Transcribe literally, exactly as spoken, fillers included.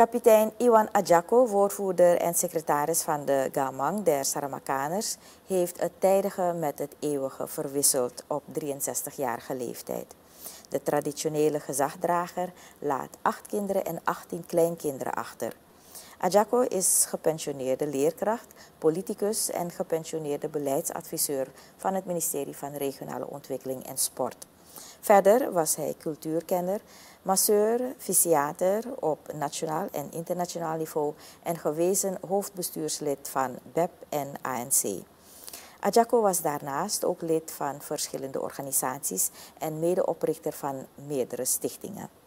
Kapitein Iwan Adjako, woordvoerder en secretaris van de Gamang der Saramakaners, heeft het tijdige met het eeuwige verwisseld op drieënzestigjarige leeftijd. De traditionele gezagdrager laat acht kinderen en achttien kleinkinderen achter. Adjako is gepensioneerde leerkracht, politicus en gepensioneerde beleidsadviseur van het ministerie van Regionale Ontwikkeling en Sport. Verder was hij cultuurkenner, masseur, fysiater op nationaal en internationaal niveau en gewezen hoofdbestuurslid van B E P en A N C. Adjako was daarnaast ook lid van verschillende organisaties en medeoprichter van meerdere stichtingen.